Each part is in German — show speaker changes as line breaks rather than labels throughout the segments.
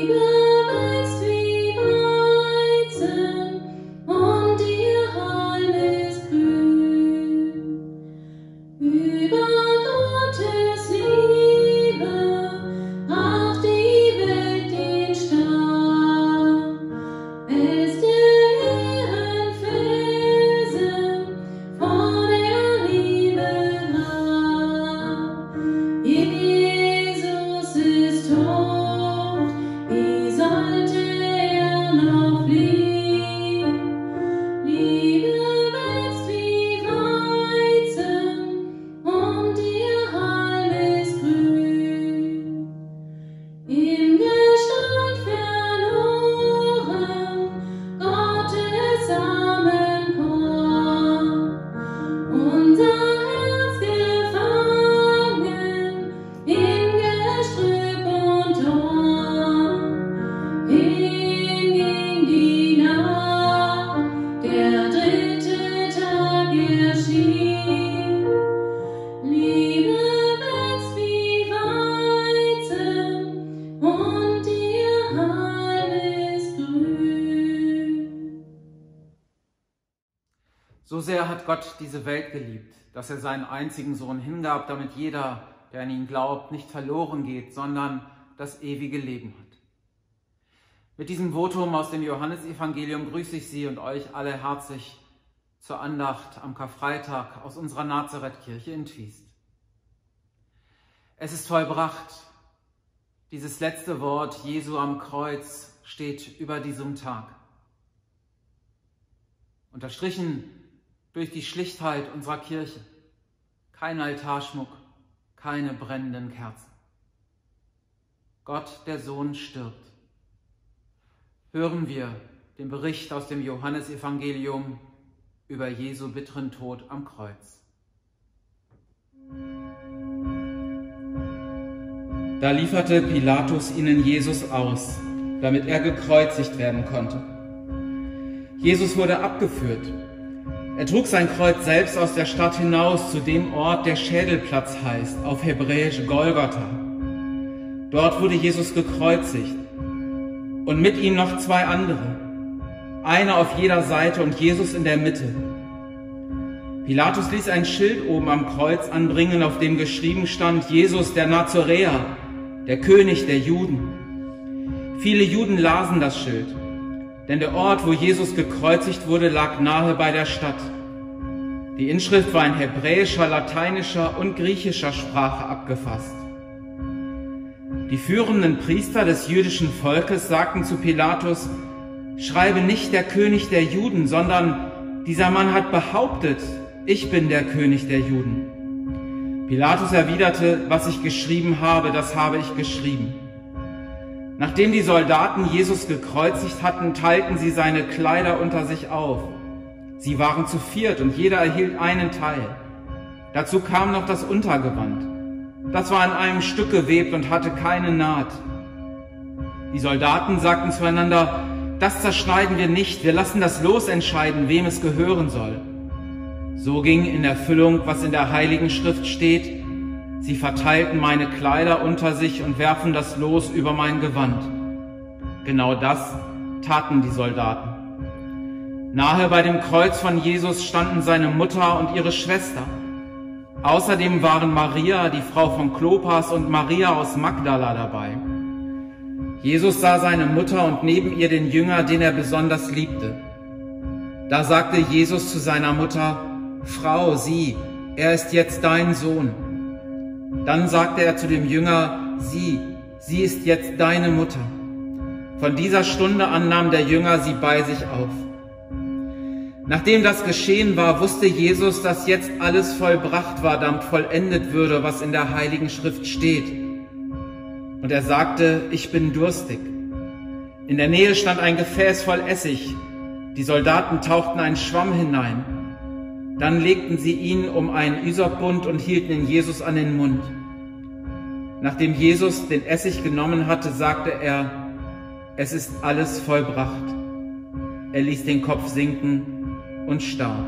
So sehr hat Gott diese Welt geliebt, dass er seinen einzigen Sohn hingab, damit jeder, der an ihn glaubt, nicht verloren geht, sondern das ewige Leben hat. Mit diesem Votum aus dem Johannesevangelium grüße ich Sie und euch alle herzlich zur Andacht am Karfreitag aus unserer Nazarethkirche in Twiest. Es ist vollbracht. Dieses letzte Wort Jesu am Kreuz steht über diesem Tag. Unterstrichen durch die Schlichtheit unserer Kirche. Kein Altarschmuck, keine brennenden Kerzen. Gott, der Sohn, stirbt. Hören wir den Bericht aus dem Johannesevangelium über Jesu bitteren Tod am Kreuz. Da lieferte Pilatus ihnen Jesus aus, damit er gekreuzigt werden konnte. Jesus wurde abgeführt. Er trug sein Kreuz selbst aus der Stadt hinaus zu dem Ort, der Schädelplatz heißt, auf Hebräisch Golgatha. Dort wurde Jesus gekreuzigt und mit ihm noch zwei andere, einer auf jeder Seite und Jesus in der Mitte. Pilatus ließ ein Schild oben am Kreuz anbringen, auf dem geschrieben stand: Jesus der Nazoräer, der König der Juden. Viele Juden lasen das Schild, denn der Ort, wo Jesus gekreuzigt wurde, lag nahe bei der Stadt. Die Inschrift war in hebräischer, lateinischer und griechischer Sprache abgefasst. Die führenden Priester des jüdischen Volkes sagten zu Pilatus: Schreibe nicht der König der Juden, sondern dieser Mann hat behauptet, ich bin der König der Juden. Pilatus erwiderte: Was ich geschrieben habe, das habe ich geschrieben. Nachdem die Soldaten Jesus gekreuzigt hatten, teilten sie seine Kleider unter sich auf. Sie waren zu viert und jeder erhielt einen Teil. Dazu kam noch das Untergewand. Das war in einem Stück gewebt und hatte keine Naht. Die Soldaten sagten zueinander: Das zerschneiden wir nicht, wir lassen das Los entscheiden, wem es gehören soll. So ging in Erfüllung, was in der Heiligen Schrift steht: Sie verteilten meine Kleider unter sich und werfen das Los über mein Gewand. Genau das taten die Soldaten. Nahe bei dem Kreuz von Jesus standen seine Mutter und ihre Schwester. Außerdem waren Maria, die Frau von Klopas, und Maria aus Magdala dabei. Jesus sah seine Mutter und neben ihr den Jünger, den er besonders liebte. Da sagte Jesus zu seiner Mutter: Frau, sieh, er ist jetzt dein Sohn. Dann sagte er zu dem Jünger: sie ist jetzt deine Mutter. Von dieser Stunde an nahm der Jünger sie bei sich auf. Nachdem das geschehen war, wusste Jesus, dass jetzt alles vollbracht war, damit vollendet würde, was in der Heiligen Schrift steht. Und er sagte: Ich bin durstig. In der Nähe stand ein Gefäß voll Essig. Die Soldaten tauchten einen Schwamm hinein. Dann legten sie ihn um einen Ysopbund und hielten ihn Jesus an den Mund. Nachdem Jesus den Essig genommen hatte, sagte er: Es ist alles vollbracht. Er ließ den Kopf sinken und starb.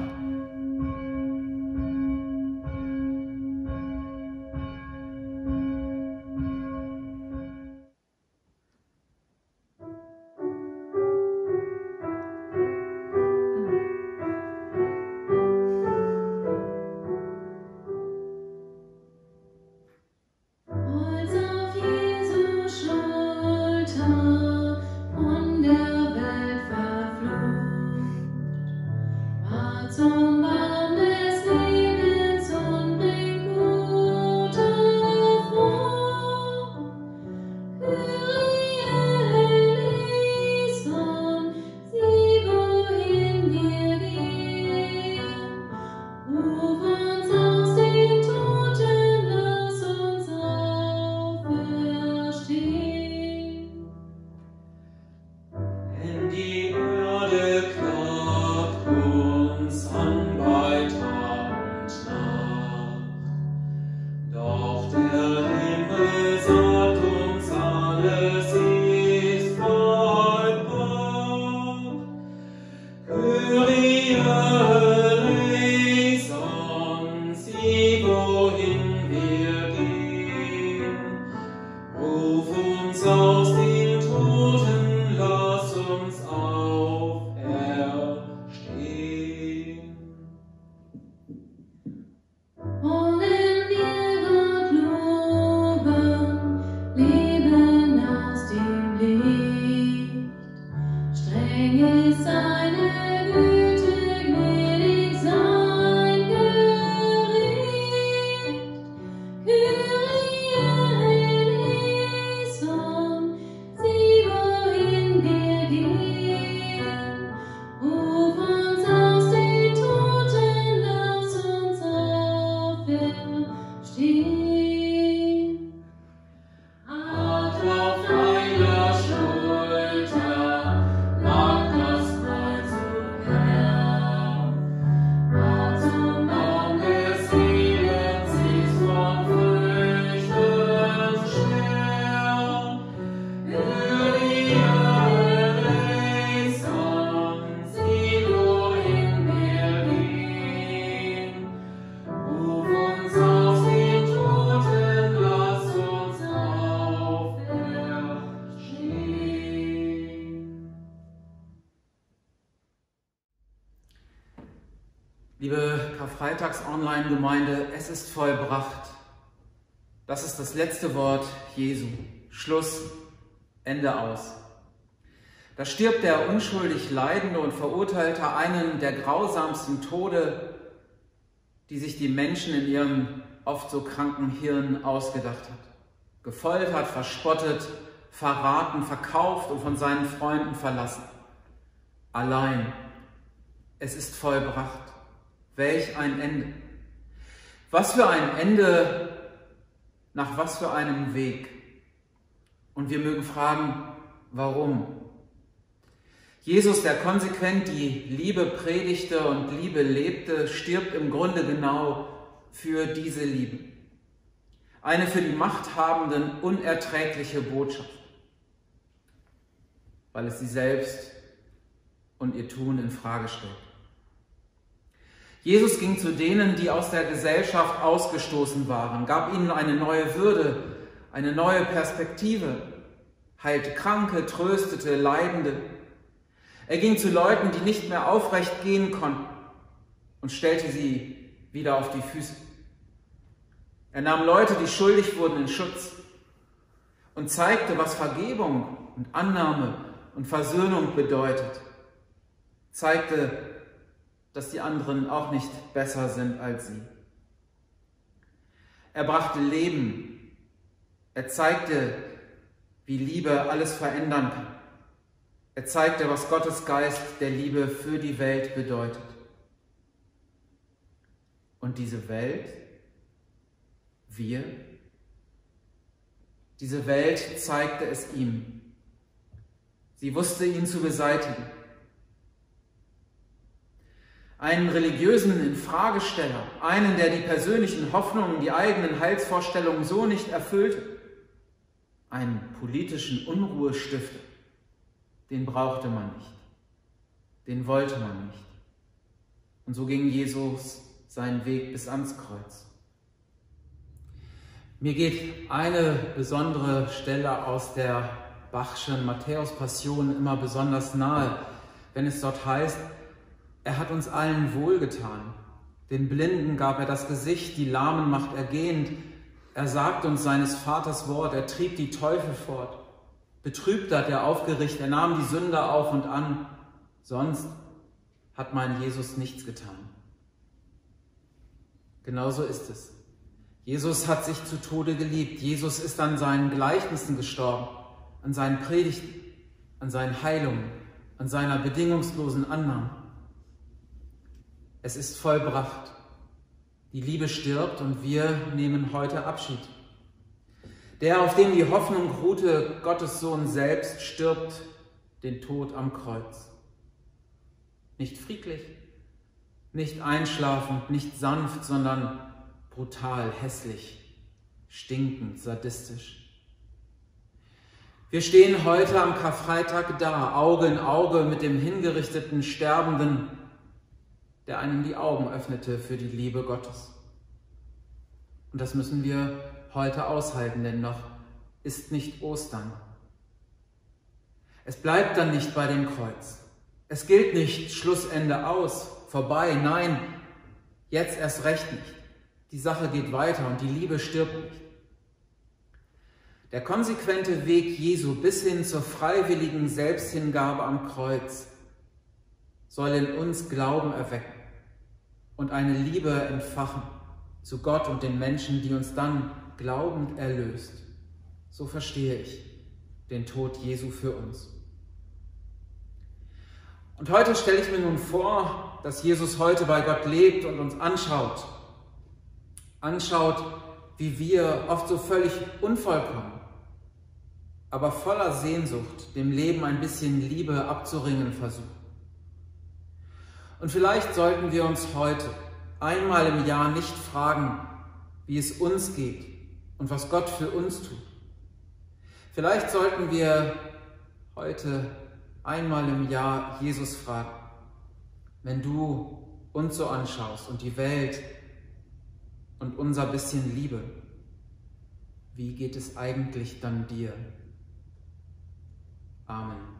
Liebe Karfreitags-Online-Gemeinde, es ist vollbracht. Das ist das letzte Wort Jesu. Schluss, Ende aus. Da stirbt der unschuldig Leidende und Verurteilte einen der grausamsten Tode, die sich die Menschen in ihrem oft so kranken Hirn ausgedacht hat. Gefoltert, verspottet, verraten, verkauft und von seinen Freunden verlassen. Allein. Es ist vollbracht. Welch ein Ende! Was für ein Ende, nach was für einem Weg. Und wir mögen fragen, warum? Jesus, der konsequent die Liebe predigte und Liebe lebte, stirbt im Grunde genau für diese Liebe. Eine für die Machthabenden unerträgliche Botschaft, weil es sie selbst und ihr Tun in Frage stellt. Jesus ging zu denen, die aus der Gesellschaft ausgestoßen waren, gab ihnen eine neue Würde, eine neue Perspektive, heilte Kranke, tröstete Leidende. Er ging zu Leuten, die nicht mehr aufrecht gehen konnten und stellte sie wieder auf die Füße. Er nahm Leute, die schuldig wurden, in Schutz und zeigte, was Vergebung und Annahme und Versöhnung bedeutet. Zeigte, dass die anderen auch nicht besser sind als sie. Er brachte Leben. Er zeigte, wie Liebe alles verändern kann. Er zeigte, was Gottes Geist der Liebe für die Welt bedeutet. Und diese Welt, diese Welt zeigte es ihm. Sie wusste ihn zu beseitigen. Einen religiösen Infragesteller, einen, der die persönlichen Hoffnungen, die eigenen Heilsvorstellungen so nicht erfüllte, einen politischen Unruhestifter, den brauchte man nicht, den wollte man nicht. Und so ging Jesus seinen Weg bis ans Kreuz. Mir geht eine besondere Stelle aus der Bachschen Matthäus-Passion immer besonders nahe, wenn es dort heißt, er hat uns allen wohlgetan. Den Blinden gab er das Gesicht, die Lahmen macht er gehend. Er sagt uns seines Vaters Wort, er trieb die Teufel fort. Betrübt hat er aufgerichtet, er nahm die Sünder auf und an. Sonst hat mein Jesus nichts getan. Genauso ist es. Jesus hat sich zu Tode geliebt. Jesus ist an seinen Gleichnissen gestorben, an seinen Predigten, an seinen Heilungen, an seiner bedingungslosen Annahme. Es ist vollbracht. Die Liebe stirbt und wir nehmen heute Abschied. Der, auf dem die Hoffnung ruhte, Gottes Sohn selbst, stirbt den Tod am Kreuz. Nicht friedlich, nicht einschlafend, nicht sanft, sondern brutal, hässlich, stinkend, sadistisch. Wir stehen heute am Karfreitag da, Auge in Auge mit dem hingerichteten Sterbenden, der einem die Augen öffnete für die Liebe Gottes. Und das müssen wir heute aushalten, denn noch ist nicht Ostern. Es bleibt dann nicht bei dem Kreuz. Es gilt nicht Schlussende aus, vorbei, nein, jetzt erst recht nicht. Die Sache geht weiter und die Liebe stirbt nicht. Der konsequente Weg Jesu bis hin zur freiwilligen Selbsthingabe am Kreuz soll in uns Glauben erwecken und eine Liebe entfachen zu Gott und den Menschen, die uns dann glaubend erlöst. So verstehe ich den Tod Jesu für uns. Und heute stelle ich mir nun vor, dass Jesus heute bei Gott lebt und uns anschaut. Anschaut, wie wir oft so völlig unvollkommen, aber voller Sehnsucht dem Leben ein bisschen Liebe abzuringen versuchen. Und vielleicht sollten wir uns heute einmal im Jahr nicht fragen, wie es uns geht und was Gott für uns tut. Vielleicht sollten wir heute einmal im Jahr Jesus fragen, wenn du uns so anschaust und die Welt und unser bisschen Liebe, wie geht es eigentlich dann dir? Amen.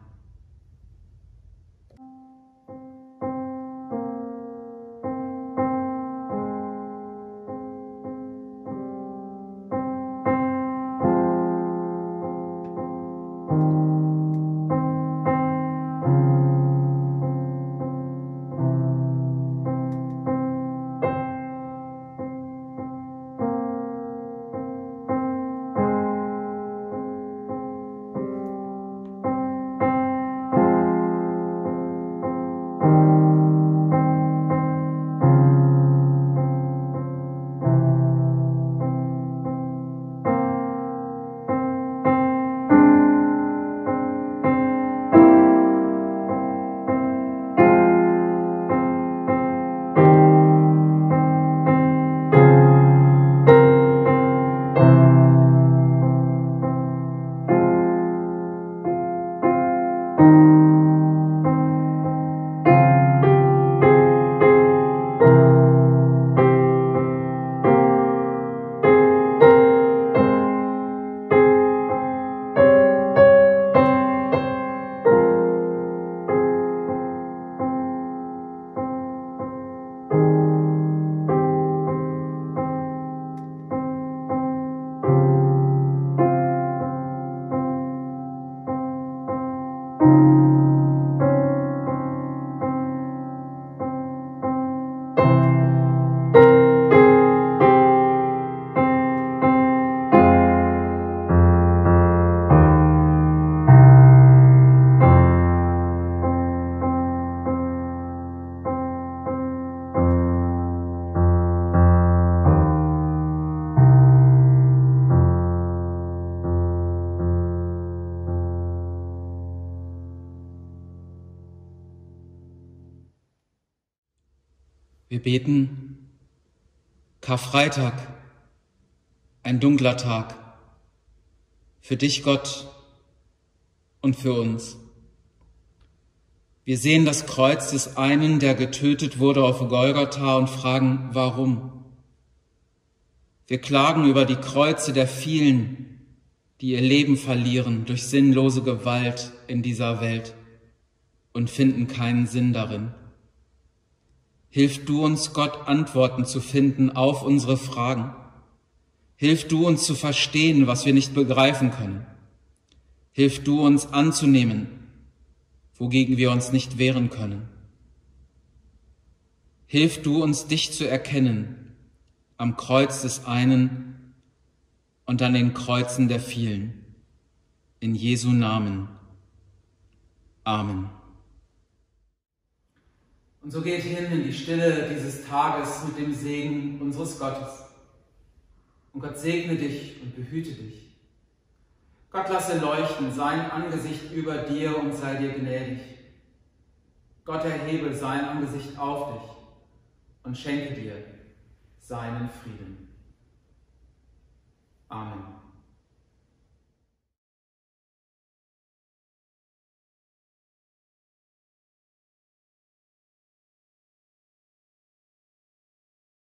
Wir beten, Karfreitag, ein dunkler Tag, für dich, Gott, und für uns. Wir sehen das Kreuz des einen, der getötet wurde auf Golgatha, und fragen, warum? Wir klagen über die Kreuze der vielen, die ihr Leben verlieren durch sinnlose Gewalt in dieser Welt und finden keinen Sinn darin. Hilf du uns, Gott, Antworten zu finden auf unsere Fragen. Hilf du uns zu verstehen, was wir nicht begreifen können. Hilf du uns anzunehmen, wogegen wir uns nicht wehren können. Hilf du uns, dich zu erkennen am Kreuz des einen und an den Kreuzen der vielen. In Jesu Namen. Amen. Und so geht hin in die Stille dieses Tages mit dem Segen unseres Gottes. Und Gott segne dich und behüte dich. Gott lasse leuchten sein Angesicht über dir und sei dir gnädig. Gott erhebe sein Angesicht auf dich und schenke dir seinen Frieden. Amen.